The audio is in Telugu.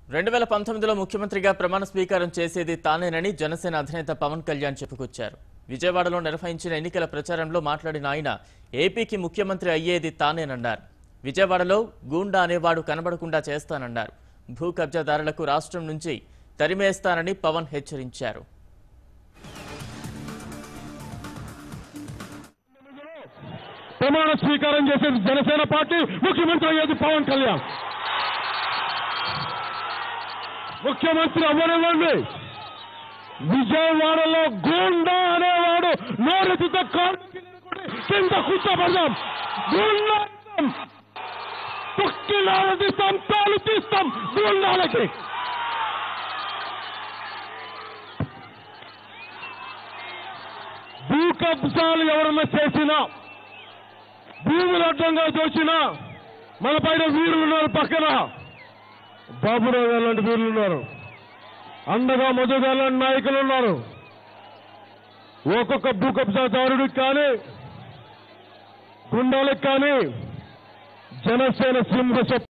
2019లో ముఖ్యమంత్రిగా ప్రమాణ స్వీకారం చేసేది తానేనని జనసేన అధినేత పవన్ కళ్యాణ్ చెప్పుకొచ్చారు. విజయవాడలో నిర్వహించిన ఎన్నికల ప్రచారంలో మాట్లాడిన ఆయన ఏపీకి ముఖ్యమంత్రి అయ్యేది తానేనన్నారు. విజయవాడలో గూండా అనేవాడు కనబడకుండా చేస్తానన్నారు. భూ కబ్జాదారులకు రాష్ట్రం నుంచి తరిమేస్తానని పవన్ హెచ్చరించారు. ప్రమాణ స్వీకారం చేసేది జనసేన పార్టీ, ముఖ్యమంత్రి అయ్యేది పవన్ కళ్యాణ్. ముఖ్యమంత్రి అవ్వనివ్వండి. విజయవాడలో గూండా అనేవాడు నోరెత్తితో కింద కూర్చోబడదాం. గూండా తొక్కిలాల తీస్తాం, తాలు తీస్తాం గూండాలకి. భూ కబ్జాలు ఎవరన్నా చేసినా, భూములు అడ్డంగా దోచినా మన పైన వీరులు ఉన్నారు. పక్కన బాబురావు గారు లాంటి వీరులు ఉన్నారు. అండగా మధుగా లాంటి నాయకులు ఉన్నారు. ఒక్కొక్క భూ కబ్జాదారుడికి కానీ, గుండాలకు కానీ జనసేన సింహ